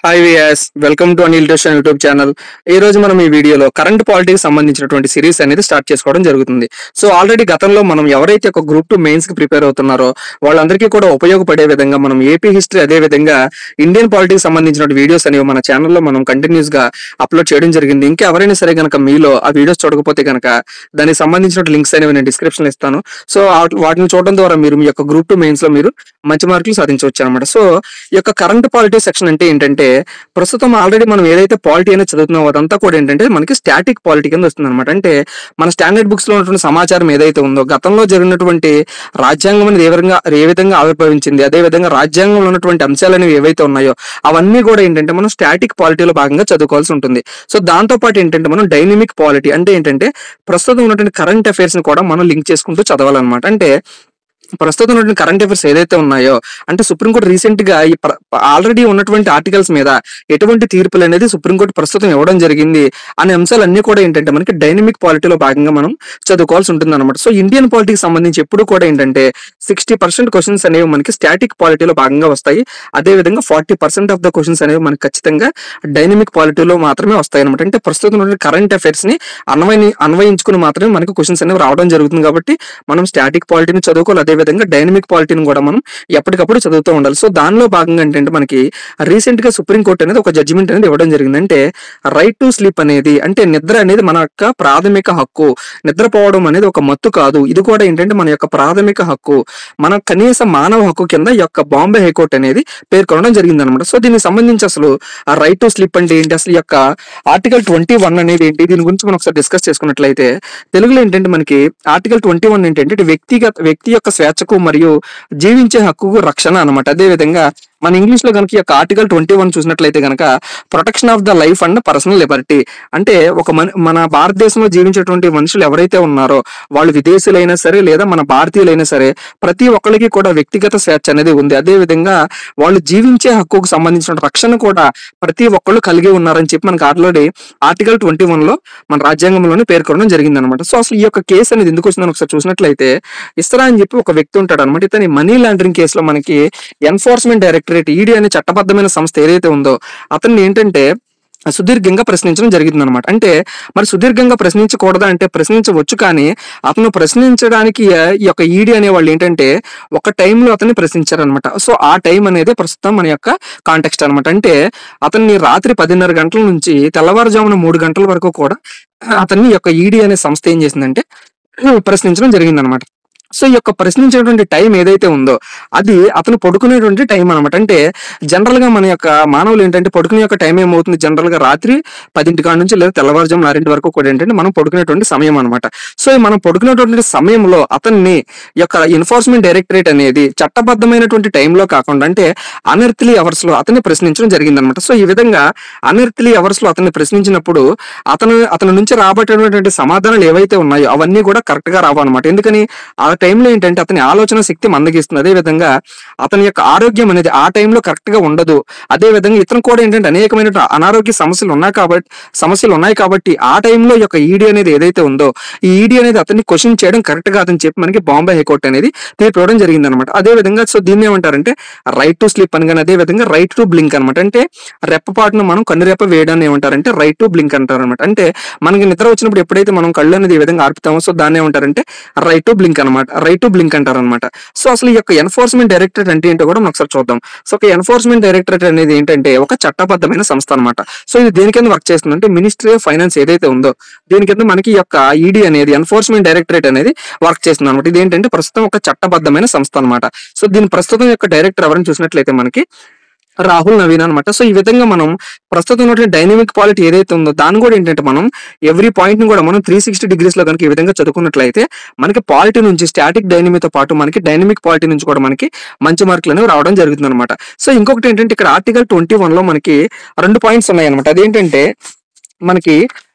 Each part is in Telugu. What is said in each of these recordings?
Hi viewers, welcome to Anil tuition YouTube channel. ఈ రోజు మనం ఈ వీడియోలో కరెంట్ పాలిటిక్స్ సంబంధించినటువంటి సిరీస్ అనేది స్టార్ట్ చేసుకోవడం జరుగుతుంది. సో ఆల్రెడీ గతంలో మనం ఎవరైతే ఒక గ్రూప్ 2 మెయిన్స్ కి ప్రిపేర్ అవుతున్నారో వాళ్ళందరికీ కూడా ఉపయోగపడే విధంగా మనం ఏపీ హిస్టరీ అదే విధంగా ఇండియన్ పాలిటిక్స్ సంబంధించిన వీడియోస్ అనేవి మన ఛానల్లో మనం కంటిన్యూస్ గా అప్లోడ్ చేయడం జరిగింది. ఇంకా ఎవరైనా సరే కనుక మీలో ఆ వీడియోస్ చూడకపోతే కనుక దానికి సంబంధించిన లింక్స్ అనేవి నేను డిస్క్రిప్షన్ ఇస్తాను. సో వాటిని చూడడం ద్వారా మీరు మీ యొక్క గ్రూప్ 2 మెయిన్స్ లో మీరు మంచి మార్కులు సాధించవచ్చు అనమాట. సో ఈ యొక్క కరెంట్ పాలిటిక్స్ సెక్షన్ అంటే ఏంటంటే ప్రస్తుతం ఆల్రెడీ మనం ఏదైతే పాలిటీ అనేది చదువుతున్నామో అదంతా కూడా ఏంటంటే మనకి స్టాటిక్ పాలిటీ కింద వస్తుంది అనమాట. అంటే మన స్టాండర్డ్ బుక్స్ లో ఉన్నటువంటి సమాచారం ఏదైతే ఉందో గతంలో జరిగినటువంటి రాజ్యాంగం అనేది ఏ విధంగా ఆవిర్భవించింది, అదే విధంగా రాజ్యాంగంలో ఉన్నటువంటి అంశాలు అనేవి ఏవైతే ఉన్నాయో అవన్నీ కూడా ఏంటంటే మనం స్టాటిక్ పాలిటీలో భాగంగా చదువుకోవాల్సి ఉంటుంది. సో దాంతో పాటు ఏంటంటే మనం డైనమిక్ పాలిటీ అంటే ఏంటంటే ప్రస్తుతం ఉన్నటువంటి కరెంట్ అఫైర్స్ ని కూడా మనం లింక్ చేసుకుంటూ చదవాలన్నమాట. అంటే ప్రస్తుతం ఉన్నటువంటి కరెంట్ అఫైర్స్ ఏదైతే ఉన్నాయో అంటే సుప్రీంకోర్టు రీసెంట్ గా ఈ ఆల్రెడీ ఉన్నటువంటి ఆర్టికల్స్ మీద ఎటువంటి తీర్పులు అనేది సుప్రీంకోర్టు ప్రస్తుతం ఇవ్వడం జరిగింది అనే అంశాలన్నీ కూడా ఏంటంటే మనకి డైనమిక్ పాలిటీలో భాగంగా మనం చదువుకోవాల్సి ఉంటుంది అనమాట. సో ఇండియన్ పాలిటీకి సంబంధించి ఎప్పుడు కూడా ఏంటంటే 60% క్వశ్చన్స్ అనేవి మనకి స్టాటిక్ పాలిటీలో భాగంగా వస్తాయి. అదే విధంగా 40% ఆఫ్ ద క్వశ్చన్స్ అనేవి మనకి ఖచ్చితంగా డైనమిక్ పాలిటీలో మాత్రమే వస్తాయి అనమాట. అంటే ప్రస్తుతం ఉన్న కరెంట్ అఫైర్స్ ని అన్వయించుకుని మాత్రమే మనకి క్వశ్చన్స్ అనేవి రావడం జరుగుతుంది. కాబట్టి మనం స్టాటిక్ పాలిటీని చదువుకోవాలి, అదే విధంగా డైనమిక్ పాలిటీని కూడా మనం ఎప్పటికప్పుడు చదువుతూ ఉండాలి. సో దానిలో భాగంగా ఏంటంటే మనకి రీసెంట్ గా సుప్రీంకోర్టు అనేది ఒక జడ్జిమెంట్ అనేది ఇవ్వడం జరిగింది. అంటే రైట్ టు స్లీప్ అనేది అంటే నిద్ర అనేది మన యొక్క ప్రాథమిక హక్కు, నిద్రపోవడం అనేది ఒక మత్తు కాదు, ఇది కూడా ఏంటంటే మన యొక్క ప్రాథమిక హక్కు, మన కనీస మానవ హక్కు కింద ఈ యొక్క బాంబే హైకోర్టు అనేది పేర్కొనడం జరిగింది అనమాట. సో దీనికి సంబంధించి అసలు ఆ రైట్ టు స్లీప్ అంటే ఏంటి, అసలు ఈ యొక్క ఆర్టికల్ 21 అనేది ఏంటి, దీని గురించి మనం ఒకసారి డిస్కస్ చేసుకున్నట్లయితే తెలుగులో ఏంటంటే మనకి ఆర్టికల్ 21 ఏంటంటే వ్యక్తి యొక్క స్వేచ్ఛకు మరియు జీవించే హక్కుకు రక్షణ అనమాట. అదే విధంగా మన ఇంగ్లీష్ లో కనుక ఈ యొక్క ఆర్టికల్ 21 చూసినట్లయితే కనుక protection of the life and personal liberty అంటే మన భారతదేశంలో జీవించేటువంటి మనుషులు ఎవరైతే ఉన్నారో వాళ్ళు విదేశీయులైనా సరే లేదా మన భారతీయులైనా సరే ప్రతి ఒక్కరికి కూడా వ్యక్తిగత స్వేచ్ఛ అనేది ఉంది. అదే విధంగా వాళ్ళు జీవించే హక్కుకు సంబంధించిన రక్షణ కూడా ప్రతి ఒక్కళ్ళు కలిగి ఉన్నారని చెప్పి మనకి ఆల్రెడీ ఆర్టికల్ 21 లో మన రాజ్యాంగంలోనే పేర్కొనడం జరిగింది అనమాట. సో అసలు ఈ యొక్క కేసు అనేది ఎందుకు వచ్చిందని ఒకసారి చూసినట్లయితే ఇస్రా అని చెప్పి ఒక వ్యక్తి ఉంటాడు అనమాట. ఇతని మనీ లాండరింగ్ కేసులో మనకి ఎన్ఫోర్స్మెంట్ డైరెక్టరేట్ ఈడీ అనే చట్టబద్ధమైన సంస్థ ఏదైతే ఉందో అతన్ని ఏంటంటే సుదీర్ఘంగా ప్రశ్నించడం జరిగింది అనమాట. అంటే మరి సుదీర్ఘంగా ప్రశ్నించకూడదా అంటే ప్రశ్నించవచ్చు, కానీ అతను ప్రశ్నించడానికి ఈ యొక్క ఈడీ అనే వాళ్ళు ఏంటంటే ఒక టైంలో అతన్ని ప్రశ్నించారనమాట. సో ఆ టైం అనేది ప్రస్తుతం మన యొక్క కాంటెక్స్ట్ అనమాట. అంటే అతన్ని రాత్రి 10:30 గంటల నుంచి తెల్లవారుజామున 3 గంటల వరకు కూడా అతన్ని యొక్క ఈడీ అనే సంస్థ ఏం చేసిందంటే ప్రశ్నించడం జరిగిందనమాట. సో ఈ యొక్క ప్రశ్నించేటువంటి టైం ఏదైతే ఉందో అది అతను పడుకునేటువంటి టైం అనమాట. అంటే జనరల్ గా మన యొక్క మానవులు ఏంటంటే పడుకునే యొక్క టైం ఏమవుతుంది, జనరల్ గా రాత్రి 10 నుంచి లేదా తెల్లవారుజాము 6 వరకు కూడా ఏంటంటే మనం పడుకునేటువంటి సమయం అనమాట. సో మనం పడుకునేటువంటి సమయంలో అతన్ని యొక్క ఎన్ఫోర్స్మెంట్ డైరెక్టరేట్ అనేది చట్టబద్ధమైనటువంటి టైంలో కాకుండా అంటే అనెర్త్లీ అవర్స్ లో అతన్ని ప్రశ్నించడం జరిగిందనమాట. సో ఈ విధంగా అనెర్త్లీ అవర్స్ లో అతన్ని ప్రశ్నించినప్పుడు అతని నుంచి రాబట్టేటువంటి సమాధానాలు ఏవైతే ఉన్నాయో అవన్నీ కూడా కరెక్ట్ గా రావన్నమాట. ఎందుకని ఆ టైంలో ఏంటంటే అతని ఆలోచన శక్తి మందగిస్తుంది, అదే విధంగా అతని యొక్క ఆరోగ్యం అనేది ఆ టైంలో కరెక్ట్ గా ఉండదు. అదే విధంగా ఇతను కూడా ఏంటంటే అనేకమైన అనారోగ్య సమస్యలు ఉన్నాయి కాబట్టి ఆ టైంలో యొక్క ఈడీ అనేది ఏదైతే ఉందో ఈ ఈడీ అనేది అతన్ని క్వశ్చన్ చేయడం కరెక్ట్ గా అతని చెప్పి మనకి బాంబే హైకోర్టు అనేది తీర్పు ఇవ్వడం జరిగింది అనమాట. అదే విధంగా సో దీన్ని ఏమంటారంటే రైట్ టు స్లీప్ అని, కానీ అదే విధంగా రైట్ టు బ్లింక్ అనమాట. అంటే రెప్పపాటును మనం కన్నురెప్ప వేయడాన్ని ఏమంటారంటే రైట్ టు బ్లింక్ అంటారు అనమాట. అంటే మనకి నిద్ర వచ్చినప్పుడు ఎప్పుడైతే మనం కళ్ళు అనేది ఈ విధంగా ఆర్పుతామో సో దాన్ని ఏమంటారంటే రైట్ టు బ్లింక్ అనమాట, రైట్ టు బ్లింక్ అంటారు అనమాట. సో అసలు ఈ యొక్క ఎన్ఫోర్స్మెంట్ డైరెక్టరేట్ అంటే ఏంటో కూడా మనం ఒకసారి చూద్దాం. సో ఒక ఎన్ఫోర్స్మెంట్ డైరెక్టరేట్ అనేది ఏంటంటే ఒక చట్టబద్ధమైన సంస్థ అనమాట. సో ఇది దేని కింద వర్క్ చేస్తుంది అంటే మినిస్ట్రీ ఆఫ్ ఫైనాన్స్ ఏదైతే ఉందో దీని కింద మనకి ఈ యొక్క ఈడీ అనేది ఎన్ఫోర్స్మెంట్ డైరెక్టరేట్ అనేది వర్క్ చేస్తుంది అనమాట. ఇది ఏంటంటే ప్రస్తుతం ఒక చట్టబద్ధమైన సంస్థ అనమాట. సో దీని ప్రస్తుతం యొక్క డైరెక్టర్ ఎవరైనా చూసినట్లయితే మనకి రాహుల్ నవీన్ అనమాట. సో ఈ విధంగా మనం ప్రస్తుతం ఉన్నటువంటి డైనమిక్ పాలిటీ ఏదైతే ఉందో దాన్ని కూడా ఏంటంటే మనం ఎవ్రీ పాయింట్ ని కూడా మనం 360 degrees లో కనుక ఈ విధంగా చదువుకున్నట్లయితే మనకి పాలిటీ నుంచి స్టాటిక్ డైనమిక్ తో పాటు మనకి డైనమిక్ పాలిటీ నుంచి కూడా మనకి మంచి మార్కులు అనేవి రావడం జరుగుతుంది అనమాట. సో ఇంకొకటి ఏంటంటే ఇక్కడ ఆర్టికల్ 21 లో మనకి 2 పాయింట్స్ ఉన్నాయి అనమాట. అదేంటంటే మనకి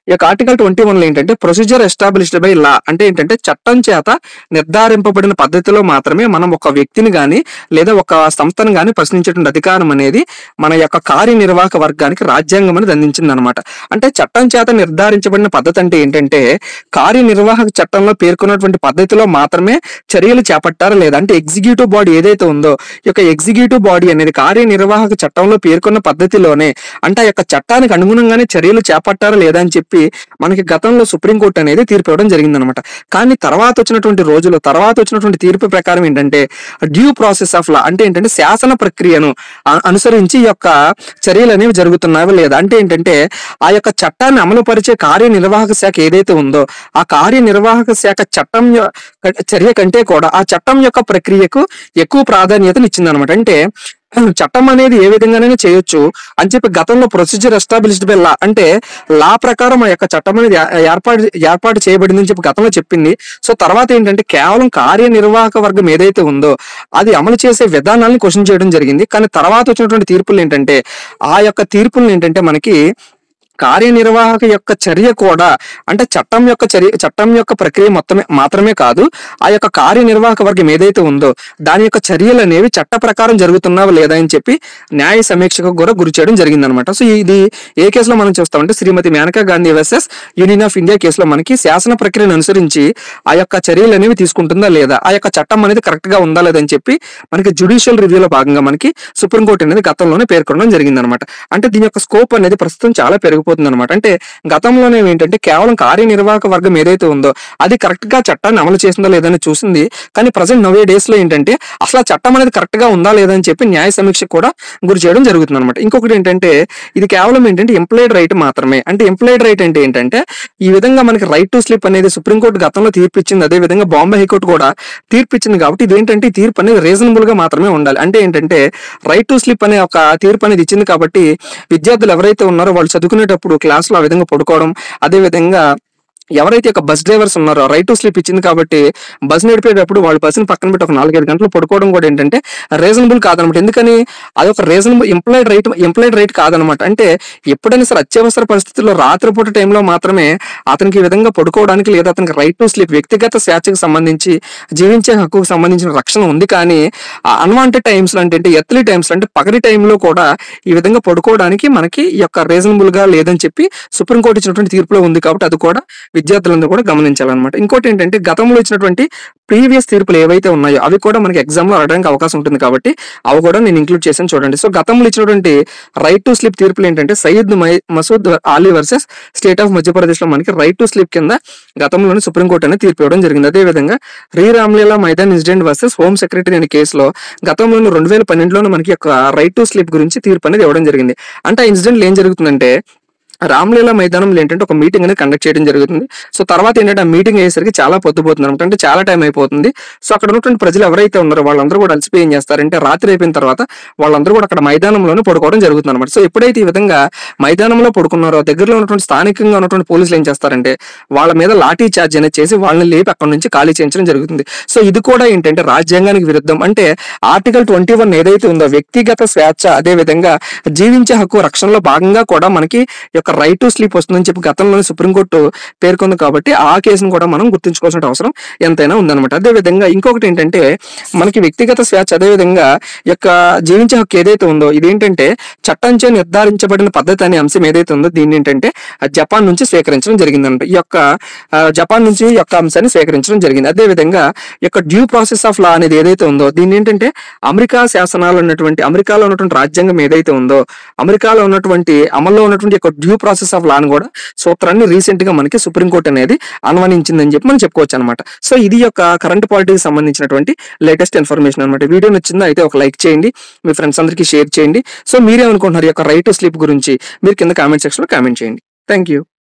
ఈ యొక్క ఆర్టికల్ 21 లో ఏంటంటే ప్రొసీజర్ ఎస్టాబ్లిష్డ్ బై లా అంటే ఏంటంటే చట్టం చేత నిర్ధారింపబడిన పద్ధతిలో మాత్రమే మనం ఒక వ్యక్తిని గాని లేదా ఒక సంస్థను గాని ప్రశ్నించేటువంటి అధికారం అనేది మన యొక్క కార్యనిర్వాహక వర్గానికి రాజ్యాంగం అనేది అందించింది అనమాట. అంటే చట్టం చేత నిర్ధారించబడిన పద్ధతి అంటే ఏంటంటే కార్యనిర్వాహక చట్టంలో పేర్కొన్నటువంటి పద్ధతిలో మాత్రమే చర్యలు చేపట్టారా లేదా అంటే ఎగ్జిక్యూటివ్ బాడీ ఏదైతే ఉందో ఈ యొక్క ఎగ్జిక్యూటివ్ బాడీ అనేది కార్యనిర్వాహక చట్టంలో పేర్కొన్న పద్ధతిలోనే అంటే ఆ యొక్క చట్టానికి అనుగుణంగానే చర్యలు చేపట్టారా లేదా అని చెప్పి మనకి గతంలో సుప్రీంకోర్టు అనేది తీర్పు ఇవ్వడం జరిగిందనమాట. కానీ తర్వాత వచ్చినటువంటి తీర్పు ప్రకారం ఏంటంటే డ్యూ ప్రాసెస్ ఆఫ్ లా అంటే ఏంటంటే శాసన ప్రక్రియను అనుసరించి ఈ యొక్క చర్యలు అనేవి జరుగుతున్నాయో లేదా అంటే ఏంటంటే ఆ యొక్క చట్టాన్ని అమలు పరిచే కార్యనిర్వాహక శాఖ ఏదైతే ఉందో ఆ కార్యనిర్వాహక శాఖ చట్టం చర్య కంటే కూడా ఆ చట్టం యొక్క ప్రక్రియకు ఎక్కువ ప్రాధాన్యతనిచ్చింది అనమాట. అంటే చట్టం అనేది ఏ విధంగానైనా చేయొచ్చు అని చెప్పి గతంలో ప్రొసీజర్ ఎస్టాబ్లిష్డ్ బై లా అంటే లా ప్రకారం ఆ యొక్క చట్టం అనేది ఏర్పాటు చేయబడింది అని చెప్పి గతంలో చెప్పింది. సో తర్వాత ఏంటంటే కేవలం కార్యనిర్వాహక వర్గం ఏదైతే ఉందో అది అమలు చేసే విధానాలను క్వశ్చన్ చేయడం జరిగింది. కానీ తర్వాత వచ్చినటువంటి తీర్పులు ఏంటంటే ఆ యొక్క తీర్పులను ఏంటంటే మనకి కార్యనిర్వాహక యొక్క చర్య కూడా అంటే చట్టం యొక్క ప్రక్రియ మాత్రమే కాదు ఆ యొక్క కార్యనిర్వాహక వర్గం ఏదైతే ఉందో దాని యొక్క చర్యలు అనేవి చట్ట ప్రకారం జరుగుతున్నావా లేదా అని చెప్పి న్యాయ సమీక్షకు కూడా గురి చేయడం జరిగిందనమాట. సో ఇది ఏ కేసులో మనం చూస్తామంటే Shrimati Maneka Gandhi versus union of India కేసులో మనకి శాసన ప్రక్రియను అనుసరించి ఆ యొక్క చర్యలు అనేవి తీసుకుంటుందా లేదా ఆ యొక్క చట్టం అనేది కరెక్ట్ గా ఉందా లేదని చెప్పి మనకి జ్యుడిషియల్ రివ్యూలో భాగంగా మనకి సుప్రీంకోర్టు అనేది గతంలోనే పేర్కొనడం జరిగిందనమాట. అంటే దీని యొక్క స్కోప్ అనేది ప్రస్తుతం చాలా పెరిగిపోతుంది అనమాట. అంటే గతంలోనే ఏంటంటే కేవలం కార్యనిర్వాహక వర్గం ఏదైతే ఉందో అది కరెక్ట్ గా చట్టాన్ని అమలు చేసిందా లేదని చూసింది. కానీ ప్రజెంట్ నవే డేస్ లో ఏంటంటే అసలు చట్టం అనేది కరెక్ట్ గా ఉందా లేదని చెప్పి న్యాయ సమీక్ష కూడా గురి చేయడం జరుగుతుంది అనమాట. ఇంకొకటి ఏంటంటే ఇది కేవలం ఏంటంటే ఎంప్లాయిడ్ రైట్ మాత్రమే. అంటే ఎంప్లాయిడ్ రైట్ అంటే ఏంటంటే ఈ విధంగా మనకి రైట్ టు స్లీప్ అనేది సుప్రీంకోర్టు గతంలో తీర్పిచ్చింది. అదే విధంగా బాంబే హైకోర్టు కూడా తీర్పిచ్చింది. కాబట్టి ఇది ఏంటంటే ఈ తీర్పు అనేది రీజనబుల్ గా మాత్రమే ఉండాలి. అంటే ఏంటంటే రైట్ టు స్లీప్ అనే ఒక తీర్పు అనేది ఇచ్చింది కాబట్టి విద్యార్థులు ఎవరైతే ఉన్నారో వాళ్ళు చదువుకునేటప్పుడు క్లాస్ లో ఆ విధంగా పడుకోవడం అదే విధంగా ఎవరైతే ఒక బస్ డ్రైవర్స్ ఉన్నారో రైట్ టు స్లీప్ ఇచ్చింది కాబట్టి బస్ నడిపేటప్పుడు వాళ్ళు బస్సుని పక్కన పెట్టి ఒక 4-5 గంటలు పడుకోవడం కూడా ఏంటంటే రీజనబుల్ కాదనమాట. ఎందుకని అది ఒక రీజనబుల్ ఎంప్లాయిడ్ రైట్ కాదనమాట. అంటే ఎప్పుడైనా సరే అత్యవసర పరిస్థితుల్లో రాత్రిపూట టైంలో మాత్రమే అతనికి ఈ విధంగా పడుకోవడానికి లేదా అతనికి రైట్ టు స్లీప్ వ్యక్తిగత స్వేచ్ఛకు సంబంధించి జీవించే హక్కుకు సంబంధించిన రక్షణ ఉంది. కానీ అన్వాంటెడ్ టైమ్స్ లో అంటే ఎర్లీ టైమ్స్ అంటే పగటి టైంలో కూడా ఈ విధంగా పడుకోవడానికి మనకి ఈ యొక్క రీజనబుల్ గా లేదని చెప్పి సుప్రీంకోర్టు ఇచ్చినటువంటి తీర్పులో ఉంది. కాబట్టి అది కూడా విద్యార్థులందరూ కూడా గమనించాలన్నమాట. ఇంకోటి ఏంటంటే గతంలో ఇచ్చినటువంటి ప్రీవియస్ తీర్పులు ఏవైతే ఉన్నాయో అవి కూడా మనకి ఎగ్జామ్ లో అడగడానికి అవకాశం ఉంటుంది కాబట్టి అవి కూడా నేను ఇంక్లూడ్ చేశాను చూడండి. సో గతంలో ఇచ్చినటువంటి రైట్ టు స్లీప్ తీర్పులు ఏంటంటే Syed Masood Ali versus state of Madhya Pradesh లో మనకి రైట్ టు స్లీప్ కింద గతంలోనే సుప్రీంకోర్టు అనేది తీర్పు ఇవ్వడం జరిగింది. అదే విధంగా Ramlila Maidan incident versus home secretary అనే కేసులో గతంలో 2012లోనే మనకి ఒక రైట్ టు స్లీప్ గురించి తీర్పు అనేది ఇవ్వడం జరిగింది. అంటే ఆ ఇన్సిడెంట్ ఏం జరుగుతుందంటే రామ్లీలా మైదానంలో ఏంటంటే ఒక మీటింగ్ అనేది కండక్ట్ చేయడం జరుగుతుంది. సో తర్వాత ఏంటంటే ఆ మీటింగ్ అయ్యేసరికి చాలా పొద్దుపోతుంది అనమాట. అంటే చాలా టైం అయిపోతుంది. సో అక్కడ ఉన్నటువంటి ప్రజలు ఎవరైతే ఉన్నారో వాళ్ళందరూ కూడా అలసిపోయి ఏం చేస్తారంటే రాత్రి అయిపోయిన తర్వాత వాళ్ళందరూ కూడా అక్కడ మైదానంలోనే పడుకోవడం జరుగుతుంది అనమాట. సో ఎప్పుడైతే ఈ విధంగా మైదానంలో పడుకున్నారో దగ్గరలో ఉన్నటువంటి స్థానికంగా ఉన్నటువంటి పోలీసులు ఏం చేస్తారంటే వాళ్ళ మీద లాఠీ చార్జ్ అనేది చేసి వాళ్ళని లేపి అక్కడ నుంచి ఖాళీ చేయించడం జరుగుతుంది. సో ఇది కూడా ఏంటంటే రాజ్యాంగానికి విరుద్ధం. అంటే ఆర్టికల్ 21 ఏదైతే ఉందో వ్యక్తిగత స్వేచ్ఛ అదే విధంగా జీవించే హక్కు రక్షణలో భాగంగా కూడా మనకి రైట్ టు స్లీప్ వస్తుందని చెప్పి గతంలోనే సుప్రీంకోర్టు పేర్కొంది. కాబట్టి ఆ కేసును కూడా మనం గుర్తుంచుకోవాల్సిన అవసరం ఎంతైనా ఉందన్నమాట. అదే విధంగా ఇంకొకటి ఏంటంటే మనకి వ్యక్తిగత స్వేచ్ఛ అదే విధంగా యొక్క జీవించే హక్కు ఏదైతే ఉందో ఇదేంటంటే చట్టంచే నిర్ధారించబడిన పద్ధతి అనే అంశం ఏదైతే ఉందో దీన్ని ఏంటంటే జపాన్ నుంచి స్వీకరించడం జరిగిందంట. ఈ యొక్క జపాన్ నుంచి ఈ యొక్క అంశాన్ని స్వీకరించడం జరిగింది. అదే విధంగా ఈ యొక్క డ్యూ ప్రాసెస్ ఆఫ్ లా అనేది ఏదైతే ఉందో దీన్ని ఏంటంటే అమెరికాలో ఉన్నటువంటి రాజ్యాంగం ఏదైతే ఉందో అమెరికాలో ఉన్నటువంటి అమల్లో ఉన్నటువంటి యొక్క డ్యూ ప్రాసెస్ ఆఫ్ లాను కూడా సూత్రాన్ని రీసెంట్ గా మనకి సుప్రీంకోర్టు అనేది అనుమానించిందని చెప్పి మనం చెప్పుకోవచ్చు అనమాట. సో ఇది యొక్క కరెంట్ పాలిటిక్స్ సంబంధించినటువంటి లేటెస్ట్ ఇన్ఫర్మేషన్ అనమాట. వీడియో నచ్చిందా అయితే ఒక లైక్ చేయండి, మీ ఫ్రెండ్స్ అందరికీ షేర్ చేయండి. సో మీరేమనుకుంటున్నారు ఈ యొక్క రైట్ టు స్లీప్ గురించి మీరు కింద కామెంట్ సెక్షన్ లో కామెంట్ చేయండి. Thank you.